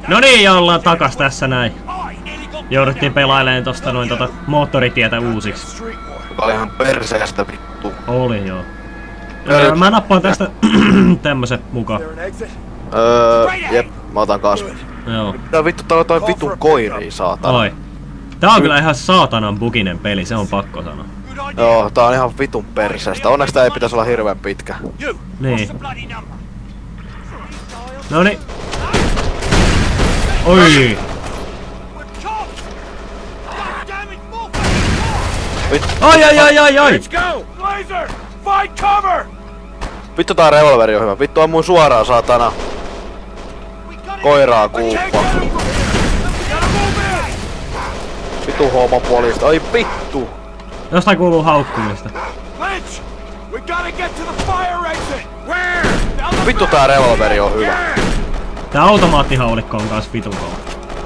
No niin, ja ollaan takas tässä näin. Jouduttiin pelailemaan tosta noin moottoritietä uusiksi. Joka oli ihan perseestä vittu. Oli joo. Mä nappaan tästä tämmösen mukaan. Jep, mä otan kasvin. Joo. Tää vittu, tää on toi vitun koirii, saatana. Oi. Tää on kyllä ihan saatanan buginen peli, se on pakko sanoa. Joo, tää on ihan vitun perseestä. Onneksi tää ei pitäisi olla hirveän pitkä. Niin. Noni. Oi. Ai. Vittu tää revolveri on hyvä. Vittu on mun suoraan, saatana. Koiraa kuuppa. Vittu homopolista. Ai vittu. Jostain kuuluu haukkumista. Vittu tää revolveri on hyvä. Tää automaattihaulikko on kans vitun kova.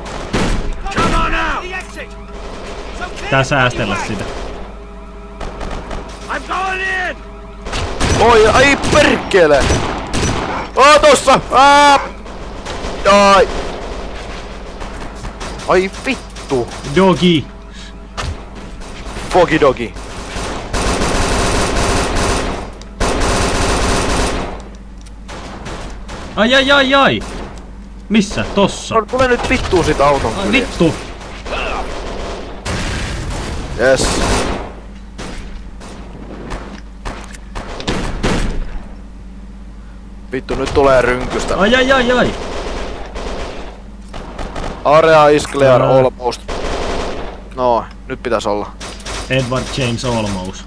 Tää säästellä sitä. Oi, ai perkele! Tossa! Ai! Ai vittu! Dogi! Fogi dogi! Ai! Missä? Tossa? No, tule nyt vittuun sit auton kyliä. Vittu! Yes. Vittu, nyt tulee rynkystä. Ai! Area is clear almost. No, nyt pitäis olla. Edward James Olmos.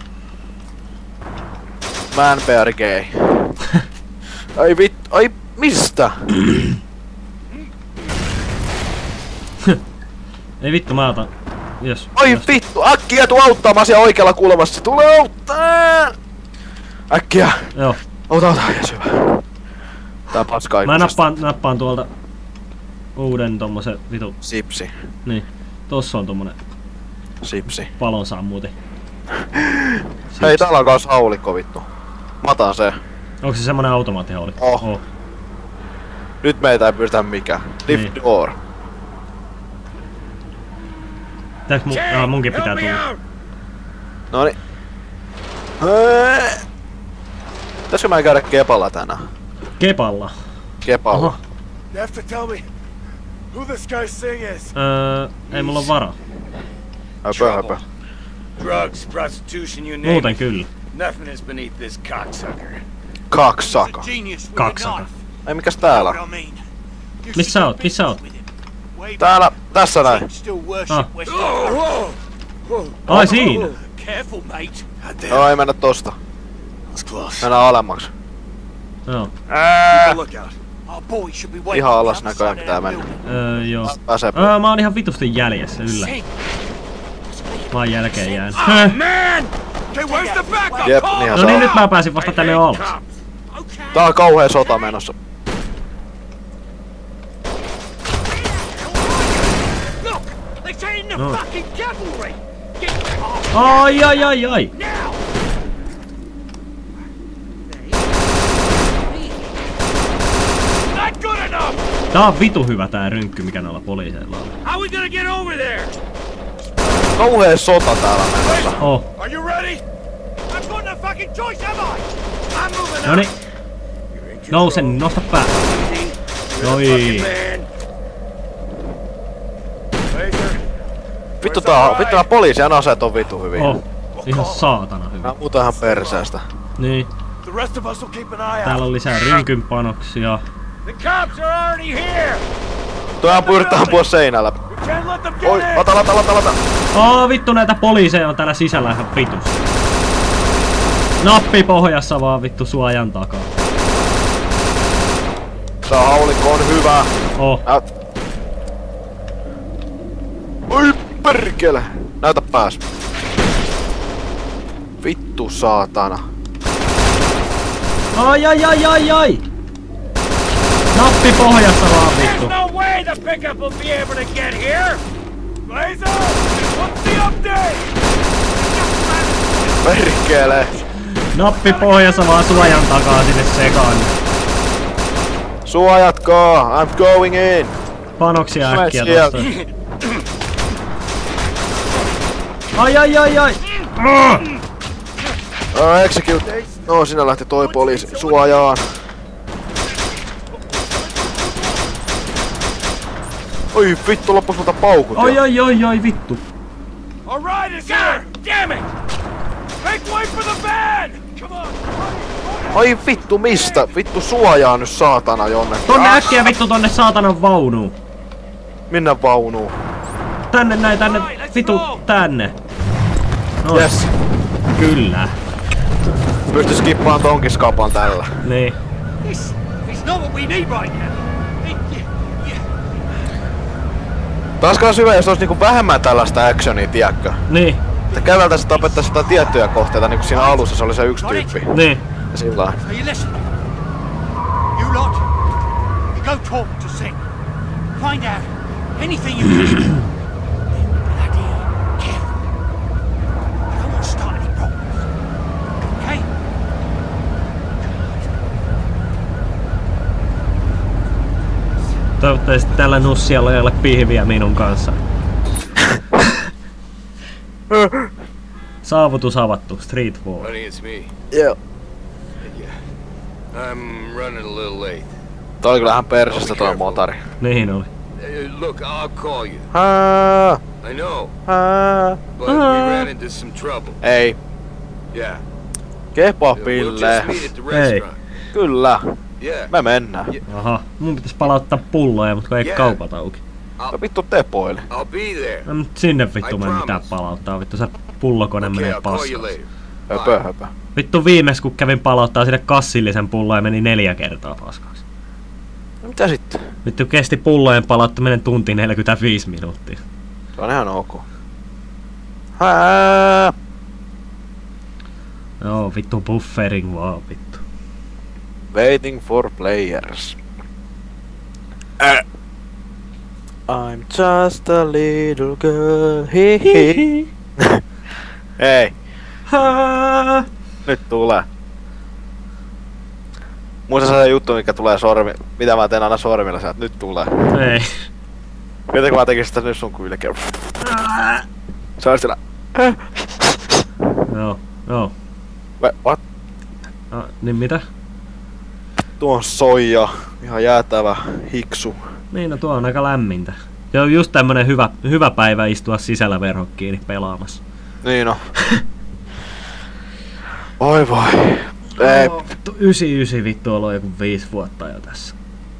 Man bear gay. Ai vittu, ai mistä? Ei vittu, mä otan. Yes. Ai vittu, äkkiä tuu auttaa, mä oon siellä oikealla kulmassa. Tule auttaa! Äkkiä! Joo. Ota, jes hyvä. Tää paska mä nappaan tuolta uuden tommosen vitu. Sipsi. Niin. Tossa on tommonen Sipsi. palonsammuti. Hei, täällä on kans haulikko vittu. Mä otan se. Onko se semmonen automaattihaulikko? Oh. Nyt meitä ei pystytä mikään. Lift niin. door. Tääks munkin pitää tulla? Noniin. Pitäisikö mä käydä kepalla tänään? Kepalla? Kepalla. Oho. Ei mulla oo varaa. Höpö. Drugs, prostitution, you name Muuten it. kyllä. Nothing is beneath this cocksucker. Kaksaka. Kaksaka. Ei mikäs täällä? Missä oot? Täällä, tässä näin. Ai siinä. No ei mennä tosta. Mennään alemmaksi. Joo. Ihan alas näköjään pitää mennä. Joo. Pääsee Mä oon ihan vitusti jäljessä yllä. Mä oon jälkeen jäänyt. Jep, niinhän No niin, nyt mä pääsin vasta tänne alas. Tää on kauhea sota menossa. No. Ai. Tää on vitu hyvä tää rynkky, mikä näillä poliiseilla on. Kauhea sota täällä menossa. Oh. Noni. Nosta pää. Noi. Vittu nää poliisien aseet on vittu hyviä. Oh. Ihan saatana hyvä. Nää muuta ihan perseestä. Niin. Täällä on lisää rynkynpanoksia. Tuohan yrittää ampua seinällä. Oi, lata. Vittu näitä poliiseja on täällä sisällä ihan vitus. Nappi pohjassa vaan vittu suojan takaa. Tää haulikko on hyvä. Oi perkele. Näytä pääs. Vittu saatana. Ai. Nappi pohjassa vaan vittu. Perkele. Nappi pohjassa vaan suojan takaa sinne sekaan. Suojatkaa, I'm going in. Panoksia Tule äkkiä sieltä. tosta. Ai. Execute. No, sinä lähti toi poliisi suojaan. Oi vittu, loppus multa paukut. Ai vittu. All right, it's here! Damn it! Make way for the van! Come on! Ai vittu, mistä? Vittu suojaa nyt saatana jonnekin. Tonne äkkiä vittu tonne saatanan vaunuun. Minne vaunuun? Tänne näin, tänne. Vittu, tänne. No, Yes. kyllä. Pysty skippaan tonkin skapan tällä. Niin. This is not what we need right now. Taas kans hyvä, jos olisi niinku vähemmän tällaista actionia, tiedätkö? Niin. Että käveltäisiin tapettaisiin jotain tiettyjä kohteita, niinku siinä alussa se oli se yksi tyyppi. Niin. Ja sillä So you listen. You lot, you go talk to Singh. Find out anything you can. Bloody careful. I don't want to start any problems. Okay? Toivottavasti tällä nussialla ei ole pihviä minun kanssa. Saavutus avattu. Street War. Honey, it's me. Joo. I'm running a little late. Toi oli kyllä ihan persestä toi motari. Niin oli. Look, I'll call you. I know, but we ran into some trouble. Ei. Yeah. We'll Kebabille. just meet at the Hey. restaurant. Kyllä. Yeah. Me mennään. Aha. Mun pitäis palauttaa pulloja, mutta kun ei kaupat auki. No vittu tepoili. I'll be there. No, mut sinne vittu mä en mitään palauttaa. Vittu se pullokone Okay, menee I'll call you paskaan. later. Höpö. Vittu viimeis kun kävin palauttaa sinne kassillisen pullon ja meni 4 kertaa paskaksi. No mitä sitten? Vittu kesti pullojen palauttaminen tunti 45 minuuttia. Se on ihan ok. Joo, vittu buffering vaan vittu. Waiting for players. I'm just a little girl. Hihi. Ei, nyt tulee. Muista se juttu, mikä tulee mitä mä teen aina sormilla sieltä, nyt tulee. Ei. Mitä kun mä tekisin sitä nyt sun kylkeen. Se on siellä. Joo. What? Niin mitä? Tuo on soija. Ihan jäätävä hiksu. Niin, no tuo on aika lämmintä. Se on just tämmönen hyvä päivä istua sisällä verhot kiinni pelaamassa. Niin on. Oi voi. Ei. 99 vittu on joku 5 vuotta jo tässä.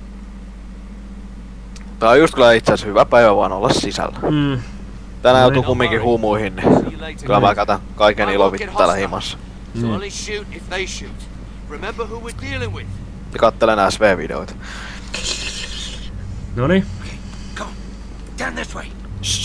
Tää on just kyllä itse asiassa hyvä päivä vaan olla sisällä. Tänään joutuu kumminkin humuihin, niin kyllä mä katan kaiken ilo vittu täällä himassa. So only shoot if they shoot. Remember who we're dealing with. Ja kattelen SV-videoita. Noniin. Come on. Down this way.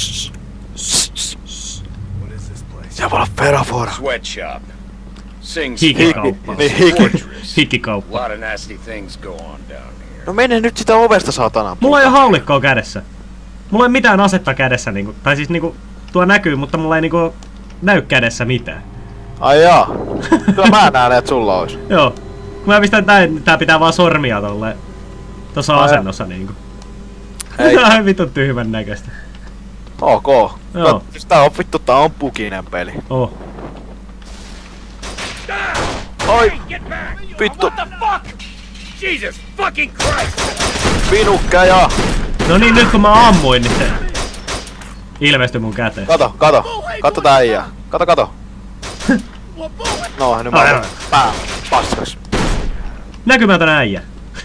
What is this place? Siellä voi olla Ferafora. Sweatshop. Sing's Hikikauppa. Niin hiki. Hikikauppa. lot of nasty things go on down here. No mene nyt sitä ovesta saatana. Mulla ei oo haulikkoa kädessä. Mulla ei mitään asetta kädessä niinku. Tai siis niinku tuo näkyy, mutta mulla ei niinku näy kädessä mitään. Ai jaa. Kyllä mä näen, että sulla ois. Joo. Kun mä pistän tää pitää vaan sormia tolleen. Tossa asennossa niinku. Ei. Tää on vittu tyhmän näköistä. Ok. Joo. Tää on vittu, tää on pukinen peli. Oh. Oi. Get back! Vittu. What the fuck? Jesus fucking Christ! Pinukkeja. No niin, nyt kun mä ammuin, niin se ilmestyi mun käteen. Kato. Kato tää äijää. Kato. No, nyt mä oon pää paskas. Näkymätön äijä.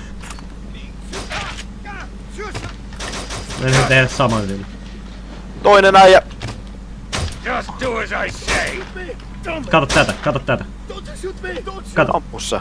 Mä en tehdä saman sille. Toinen äijä. Just do as I say. Kato tätä. Kato. Ammu sä.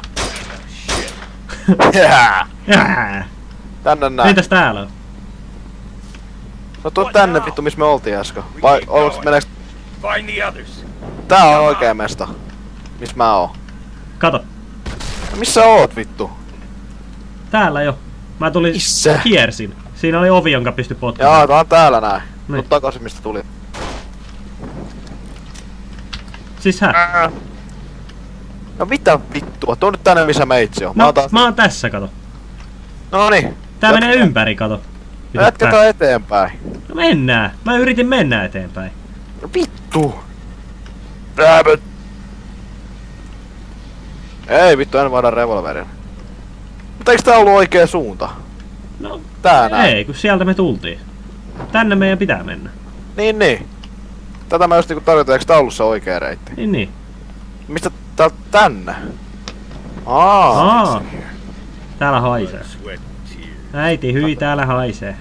Jää. Jää. Tänne näin. Mitäs täällä on? No tuu tänne vittu, missä me oltiin äsken. Vai meneeks... Find the others. Tää on oikea mesta. Missä mä oon? Kato. Missä oot vittu? Täällä jo. Mä tulin... Missä? Kiersin. Siinä oli ovi, jonka pystyi potkimaan. Jaa, tää on täällä näin. Niin. Tuu takaisin mistä tuli. Siis No mitä vittua? Tuu nyt tänne missä meitsi on. No, mä oon tässä, kato. Noniin. Tää menee ympäri, kato. Jatketaan eteenpäin. No mennään. Mä yritin mennä eteenpäin. No vittu. Räämöt. Ei vittu, en vaada revolverin. Mutta eiks tää ollut oikea suunta? No, Tää näin. ei, kun sieltä me tultiin. Tänne meidän pitää mennä. Niin. Tätä mä just niinku tarjotan, eiks tää ollut se oikea reitti? Niin. Mistä täältä tänne? Aa. Täällä haisee. Äiti, hyi, täällä haisee.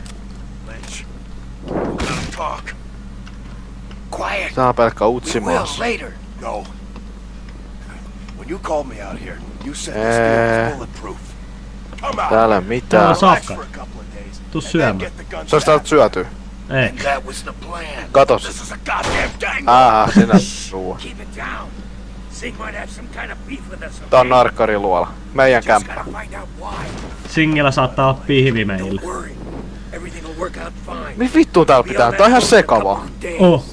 Quiet. Tää on pelkkä We will utsimaas. later. No. When you called me out here, you said this deal was bulletproof. Come out. Täällä Täällä mitään. on safka. For a couple of days. Tuu and syömään. then get the guns Se olisi täältä back. syöty. Ei. And that was the plan. Katos. This is a goddamn dangle. Sinä ruua. Keep it down. Sing might have some kind of beef with us. Tää on narkkariluola. Meidän Just kämppä. gotta find out why. Singillä saattaa olla pihvi meillä. Don't worry. Everything will work out fine. Missä vittuun täällä pitää? Tää on ihan sekava. Oh.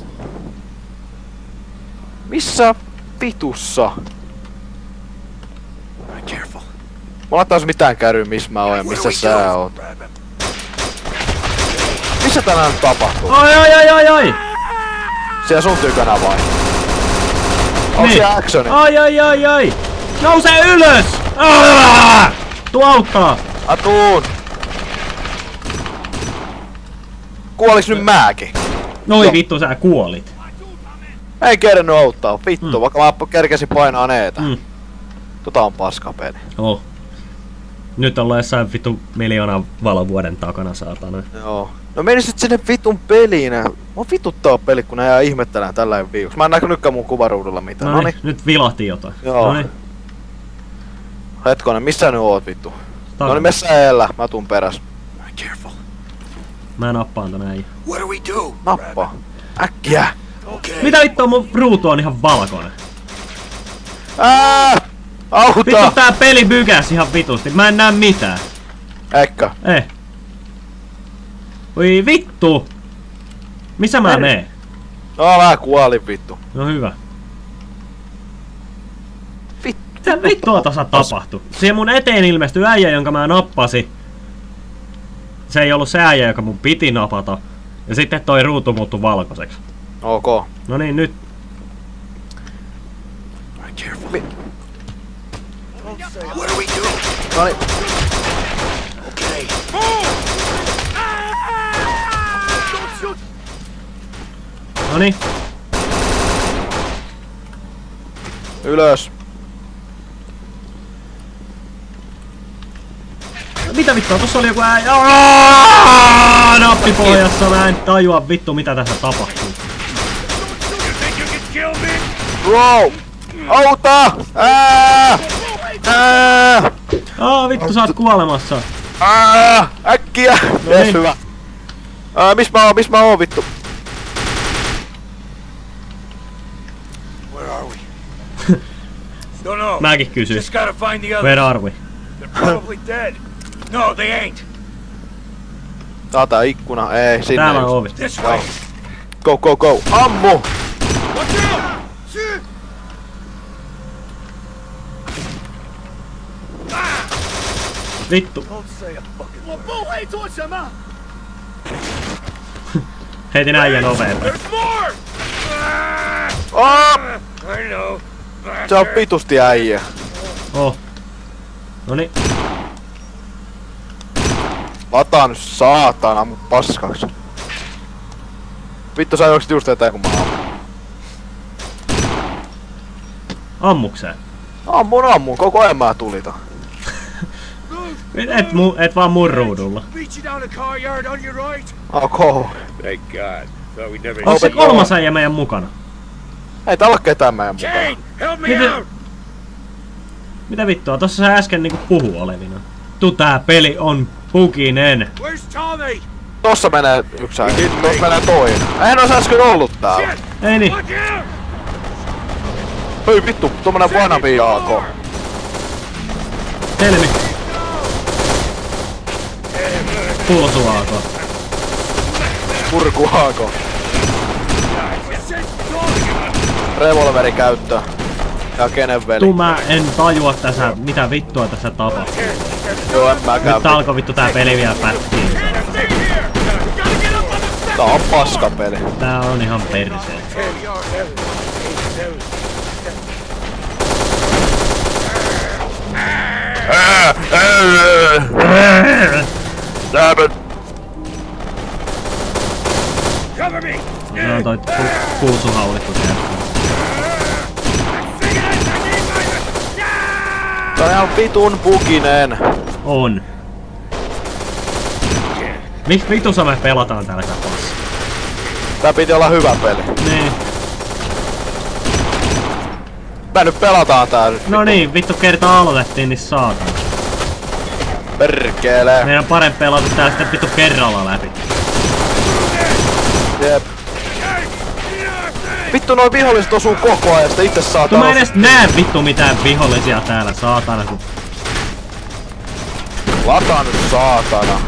Missä vitussa? Careful. Mulla taas mitään käryä missä mä oon ja missä sä oot. Missä tänään nyt tapahtuu? Ai! Siellä sun tykönä vai? Onks Niin. siellä actioni? Ai! Nouse ylös! Tuu auttaa! Atuun! Kuoliks nyt mäkin? Noi Joo. vittu, sä kuolit. Ei kerennyt auttaa, vittu, vaikka mä kerkesin painaa neetä. Tota on paskapeli. Oh. Nyt ollaan jossain vittu miljoonan valovuoden takana, saatana. Joo. No menisit sinne vitun peliin. Mua vituttaa peli, kun ne jää ihmettelään tällä viikossa. Mä en näkynytkään mun kuvaruudulla mitään. Noniin, nyt vilahti jotain. Joo. Noniin. Hetkonen, missä nyt oot vittu? Takana. Noniin, messä eellä, mä tuun peräs. Careful. Mä nappaan tän äijä. What do we do? Nappaa. Äkkiä! Okay. Mitä vittua, mun ruutu on ihan valkoinen. Auta! Vittu tää peli bykäs ihan vitusti, mä en näe mitään. Eikä. Ei. Oi vittu! Missä mä meen? No mä kuolin vittu. No hyvä. Vittu. Mitä vittua tossa tapahtui? Siihen mun eteen ilmestyi äijä, jonka mä nappasin. Se ei ollut se äijä, joka mun piti napata. Ja sitten toi ruutu muuttui valkoiseksi. Ok. No niin, nyt. Careful. What do we do? Noniin. Okay. Don't shoot. Noniin. Ylös. Mitä vittua, tossa oli joku äijä. Nappi pohjassa, mä en tajua vittu mitä tässä tapahtuu. You think you can kill me? Bro! Auta! Vittu sä oot kuolemassa. Äkkiä! Jees, niin. hyvä. Miss mä oon vittu? Where are we? Don't know. Mäkin kysyn. Just gotta find the others. Where are we? They're probably dead. No, they ain't. Tää on tää ikkuna. Ei, sinne Täällä on just. ovi. This way. Go! Ammu! Watch out! Shit! Vittu. Don't say a fucking word. Heitin äijän oveen. There's more! I know. Se on vitusti äijä. Oh. Noniin. Lataa nyt saatana mun paskaksi. Vittu sä juoksit just eteen kun mä ammun. Ammukseen. Ammun, koko ajan mä tulita. Et vaan mun ruudulla. Beat you down the car yard on your right. Ok. Thank God. Thought we'd never. Onko se kolmas äijä meidän mukana? Ei täällä oo ketään meidän mukana. Jane, help me Miten- out. Mitä vittua? Tossa sä äsken niinku puhu olevina. Tää peli on buginen. Where's Tommy? Tossa menee yksi äijä. Tossa menee toinen. Eihän ois äsken ollut täällä. Shit! Ei niin. Watch out! Hei vittu, tommonen wannabe AK. Helmi. Pulsuaako. Purku AK. Revolveri käyttö. Ja kenen veli? Mä en tajua tässä, mitä vittua tässä tapahtuu. Joo, en mäkään. Nyt alkoi vittu tää peli vielä pätkiin. Stay here! Tää on paskapeli. Tää on ihan perseen. Se on toi pulsuhaulikko siellä. Tää on ihan vitun buginen. On. Miksi vitussa me pelataan täällä tapauksessa? Tää piti olla hyvä peli. Niin. Mä nyt pelataan tää nyt. No niin, vittu kertaa aloitettiin, niin saatana. Perkele. Meidän on parempi pelata tää sitten vittu kerralla läpi. Jep. Vittu noi viholliset osuu koko ajan, sitä itse saa Mä en edes näe vittu mitään vihollisia täällä, saatana kun... Lataa nyt saatana.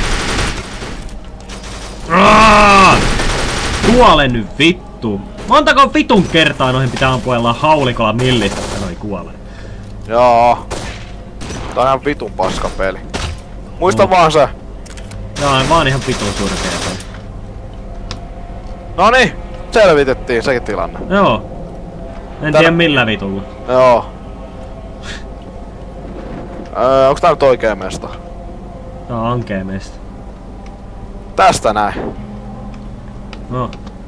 Kuole nyt vittu. Montako vitun kertaa noihin pitää ampuella haulikolla millistä, että noi kuolee? Joo. Tää on ihan vitun paska peli. Muista vaan se. Joo, vaan ihan vitun surkea peli. Noniin, selvitettiin sekin tilanne. Joo. En tiedä millä vitulla. Joo. Onks tää nyt oikee mesta? Tää on ankee meistä. Tästä näin. No.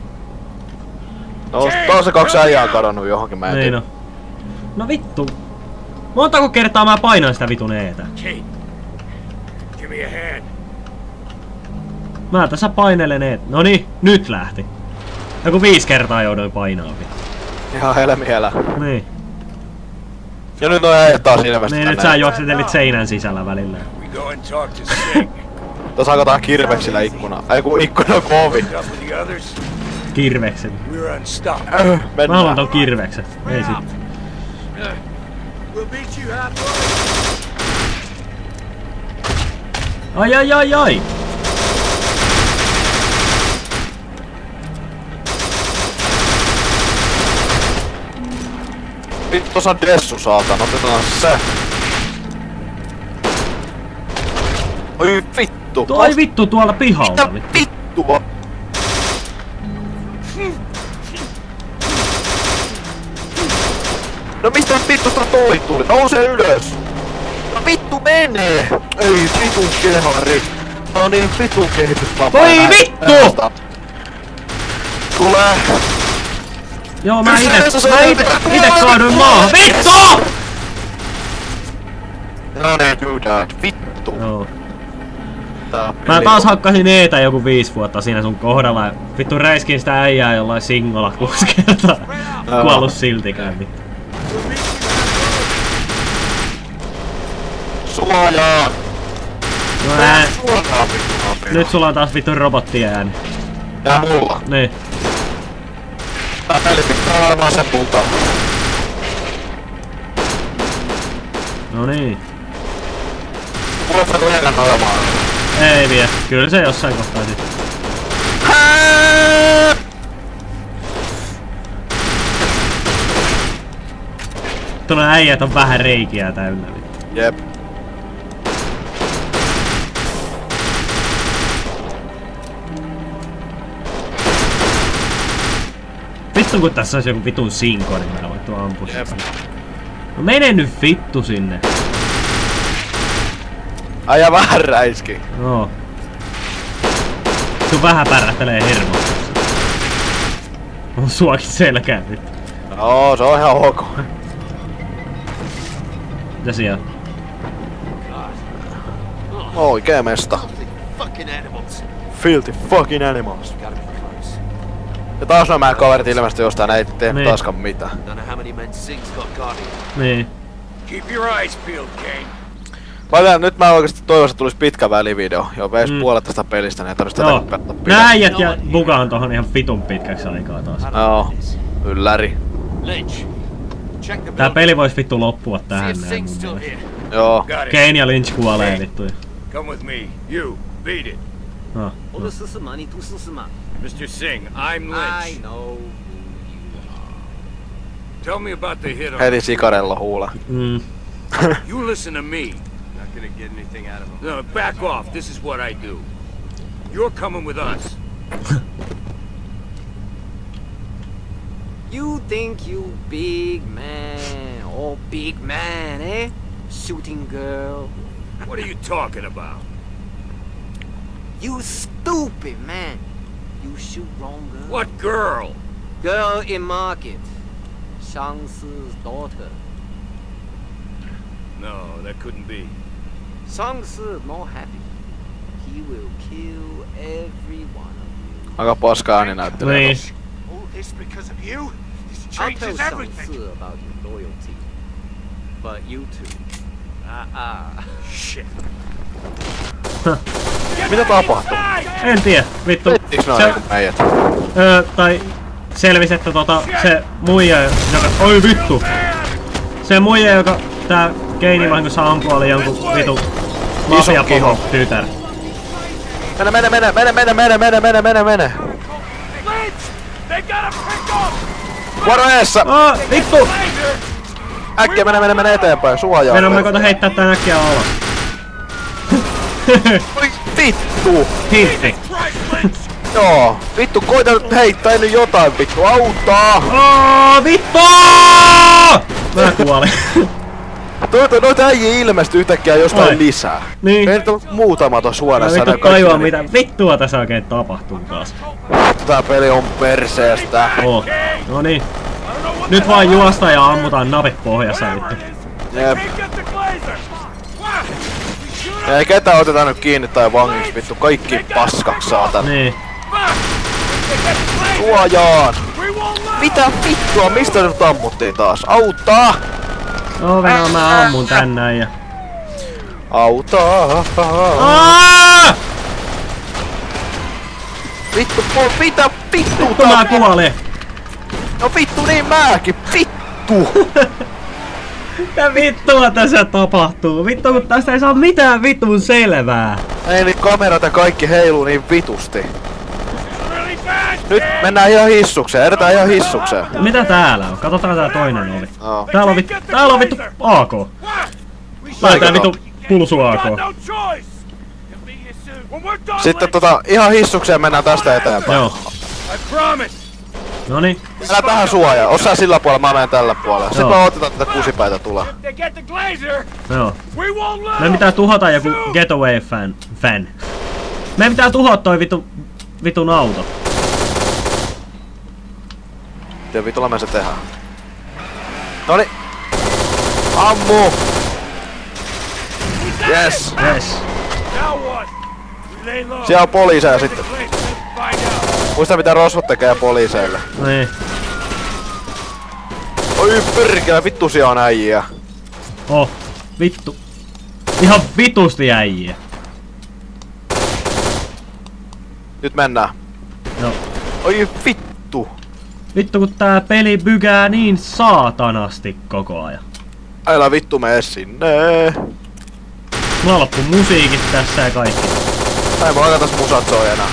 No, tossa 2 äijää kadonnut johonkin, mä en Niin tiedä. no. No vittu. Montako kertaa mä painan sitä vitun eetä? Kate, give me a hand. Mä tässä painelen eetä. Noniin, nyt lähti. Joku 5 kertaa jouduin painaa. Ihan helmielä. Niin. Ja nyt on äijät taas ilmeisesti Niin nyt sä juoksetelit seinän sisällä välillä. We go and talk to Singh. Tuossa hakataan kirveksillä ikkuna. Ei kun ikkuna on koovi. Up with the others. Kirvekset. We're unstoppable. Mä haluan Mennään. ton kirvekset. Ei sit. We'll beat you halfway. Ai ai ai ai! Vittu tossa on dessu saatana, otetaan se. Oi vittu. Ai vittu tuolla pihalta. Mitä vittua? No mistä vittusta toi tuli? Nouse ylös! No vittu menee! Ei vitun kehari! Tää on niin vitun kehitysvapaa. Voi vittu! Tulee! Joo, mä ite kaaduin maahan. Vittu! No niin, you died. Vittu! Joo. Mä taas hakkasin eetä joku 5 vuotta siinä sun kohdalla ja vittu räiskin sitä äijää jollain singolla 6 kertaa. Kuollut siltikään vittu. Suojaa! No Suojaa vittu nopea. nyt sulla on taas vittu robottiääni. Ja mulla. Niin. Tää peli pitää olemaan sen multa. No niin. Mulla on tulee enää olemaan. Ei vie. Kyllä se jossain kohtaa sit. Tuolla äijät on vähän reikiä täynnä. Jep. Vittu kun tässä olisi joku vitun sinko, niin mä voin ampua Jep. sitä. No mene nyt vittu sinne. Aija vähän räiski. No. Sun vähän pärähtelee hermoa. On suakin selkään vittu. No, se on ihan ok. Mitä siellä? Oikee mesta. Fucking animals. Filthy fucking animals. Ja taas nämä kaverit ilmeisesti jostain ei tee Niin. taaskaan mitään. Don't know how many men Singh's got guarding. Niin. Keep your eyes peeled, Kane. Nyt mä oikeesti toivoisin, että tulisi pitkä välivideo. Joo, veis puolet tästä pelistä, niin ei tarvitse tätä Joo. pelata Nää pidemmän. äijät ja bugaan tohon ihan vitun pitkäksi aikaa taas. Joo, ylläri. Lynch, check the Tää building. peli vois vittu loppua See tähän if näin Singh's mun still mielestä. here. Joo. Got it. Kane ja Lynch kuolee vittu. Come with me. You, beat it. No. 俄罗斯是吗？你读书是吗 Mr. Singh, I'm Lynch. I know. Tell me about the hit on... Heti sikarella huula. Mm. You listen to me. Not gonna get anything out of him. No, back off. This is what I do. You're coming with us. You think you big man, oh big man, eh? Shooting girl. What are you talking about? You stupid man. You shoot wrong girl. What girl? Girl in market. Shang-Si's daughter. No, that couldn't be. Shang-Si not happy. He will kill every one of you. Aika paska ääninäyttelijä Niin. tossa. All this because of you? This I'll tell changes everything. Shang-Si about your loyalty. But you two. Shit. Mitä tapahtuu? En tiedä, vittu. Pettiks nää niinku meijät? Tai selvisi, että se muija, joka... Oi vittu! Se muija, joka tää Keini vahingossa ampui, oli jonkun vitu mafiapomo tytär. Mene! They got a pickup! Vuoro eessä! Vittu! Äkkiä mene eteenpäin, suojaa. Meidän mä koitan heittää tän äkkiä alas. Oi vittu! Hintti. Joo, vittu koita nyt heittää nyt jotain vittu, auttaa! Vittu! Mä kuolin. Noita äijä ilmestyy yhtäkkiä jostain Ai. lisää. Niin. Meitä on muutama tossa Mä huoneessa. vittu tajua mitä vittua tässä oikein tapahtuu taas. Tää peli on perseestä. No niin. Nyt vaan juosta ja ammutaan napit pohjassa vittu. Jep. Ei ketään oteta nyt kiinni tai vangiksi vittu, kaikki paskaks saatan. Niin. Suojaan! Mitä vittua, mistä nyt ammuttiin taas? Auttaa! No Venä, mä ammun tän näin ja... Auttaa! Vittu, mitä vittu Vittu mä kuolin! No vittu niin mäkin, vittu! Mitä vittua tässä tapahtuu? Vittu kun tästä ei saa mitään vitun selvää. Ei niin kamerat ja kaikki heiluu niin vitusti. Nyt mennään ihan hissukseen, edetään ihan hissukseen. Mitä täällä on? Katsotaan tää toinen ovi. Joo. Täällä on vittu AK. Laitetaan vittu pulsu AK. Sitten ihan hissukseen mennään tästä eteenpäin. Joo. Noniin. Mennään tähän suojaan, osaa sillä puolella, mä menen tällä puolella. Sitten Joo. mä otetaan tätä kusipäitä tulee. Joo. Meidän pitää tuhota joku Getaway fan. Meidän pitää tuhota toi vitun auto. Miten vitulla me se tehdään? Noni! Ammu! Yes! Yes. Siellä on poliiseja sitten. Muista mitä rosvot tekee poliiseille. Niin. Oi perkele, vittu siellä on äijiä. Vittu. Ihan vitusti äijiä. Nyt mennään. Joo. Oi vittu. Vittu kun tää peli bygää niin saatanasti koko ajan. Älä vittu mene sinne. Mulla loppu musiikit tässä ja kaikki. Ei mulla katas musat soi enää.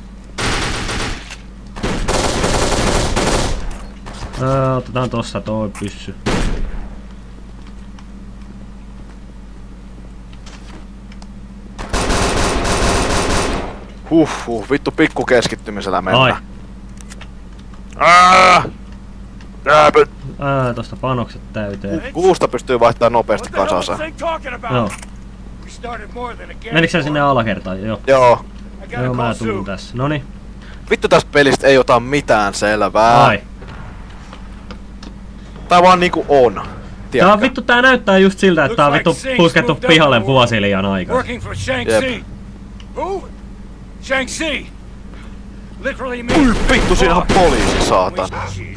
Otetaan tossa toi pyssy. Vittu pikku keskittymisellä Ai. mennään. Tosta panokset täyteen. Kuusta pystyy vaihtamaan nopeasti kansansa. Joo. Menikö sä sinne alakertaan? Joo. Joo. Joo, mä tuun tässä. Noni. Vittu tästä pelistä ei ota mitään selvää. Ai. Tää vaan niinku on. Tää on Tiedätkö? vittu, tää näyttää just siltä, että tää on vittu puskettu pihalle vuosi liian aikaa. Working for Shang-Chi. Who? Shang-Chi. Literally means Vittu siinä on poliisi, saatan.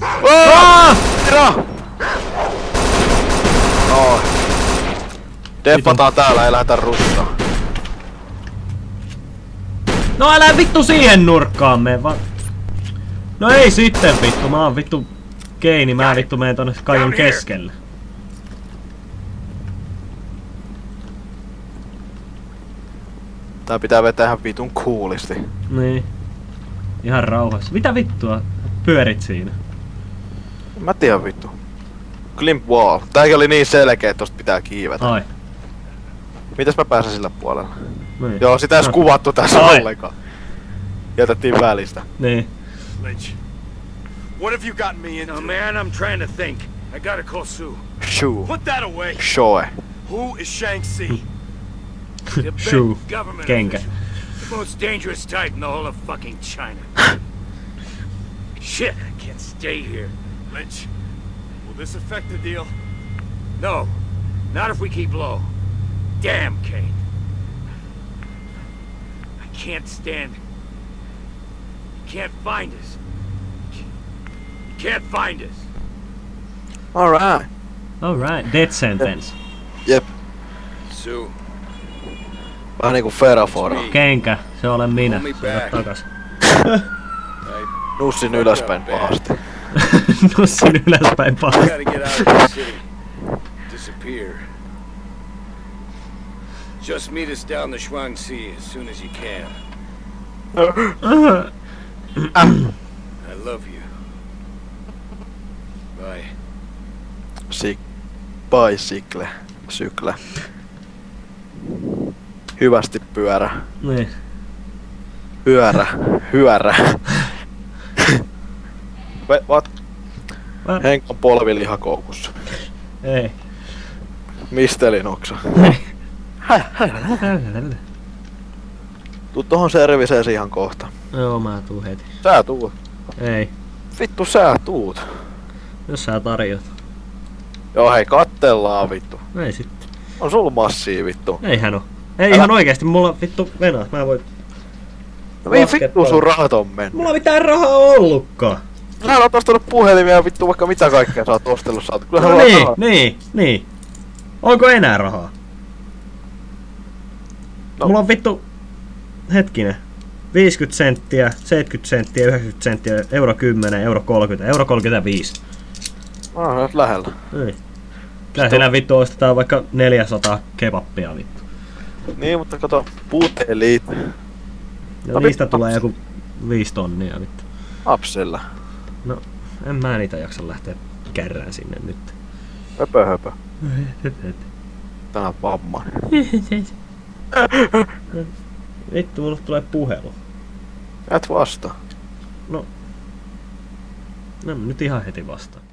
No. Deffataan täällä, ei lähdetä russaan. No älä vittu siihen nurkkaan mene vaan. No ei sitten vittu, mä oon vittu Keini, mä vittu menen tonne kaiun keskelle. Tää pitää vetää ihan vitun coolisti. Niin. Ihan rauhassa. Mitä vittua pyörit siinä? Mä tiedän vittu. Climb wall. Tääkin oli niin selkeä, että tosta pitää kiivetä. Ai. Mitäs mä pääsen sillä puolella? Niin. Joo, sitä ei edes kuvattu tässä Ai. ollenkaan. Jätettiin välistä. Niin. Lynch, what have you gotten me into? No, man, I'm trying to think. I gotta call Sue. Shoo. Put that away. Shoe. Who is Shang-Chi? The big Shoe. government Kenkä. official. The most dangerous type in the whole of fucking China. Shit, I can't stay here. Lynch, will this affect the deal? No, not if we keep low. Damn, Kane. I can't stand. You can't find us. You can't find us. Alright. Alright, death sentence. Jep. Sue, Vähän niinku Ferafora. Kenkä, se olen minä. Pull me Syödä back. takas. Nussin ylöspäin pahasti. Nussin ylöspäin you pahasti. gotta get out of the city. Disappear. Just meet us down the Shuangxi as soon as you can. I love you. Bye. Bicycle. Sykle. Hyvästi pyörä. Niin. Hyörä. What? What? Henkan polvilihakoukussa. Ei. Mistelin oksa. Tuu tohon serviseesi ihan kohta. Joo, mä tuun heti. Sä tuut. Ei. Vittu sä tuut. Jos sä tarjot. Joo hei, kattellaan vittu. Ei sitten. On sul massia vittu. Eihän oo. Ei ihan oikeesti, mulla vittu venaat. Mä voin... No mihin laskea vittu sun rahat on mennyt? Mulla mitään rahaa ollutkaan. Sä oot ostanut puhelimia ja vittu vaikka mitä kaikkea sä oot ostellut. Sä oot kyllä No niin. Onko enää rahaa? No. Mulla on vittu... Hetkinen. 50 senttiä, 70 senttiä, 90 senttiä, euro 10, euro 30, euro 35. Mä oon nyt lähellä. Ei. Kyllä siinä vittu ostetaan vaikka 400 kebappia vittu. Niin, mutta kato, putelit. Ja No niistä vittu, tulee joku 5 tonnia vittu. Apsilla. No, en mä niitä jaksa lähteä kärrään sinne nyt. Höpö. Tää vamma. Vittu, mulle tulee puhelu. Et vastaa. No nyt ihan heti vastaan.